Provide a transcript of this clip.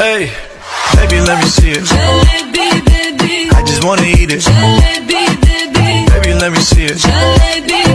Hey, baby, let me see it. Jalebi, baby. I just wanna eat it. Jalebi, baby. Baby, let me see it. Jalebi.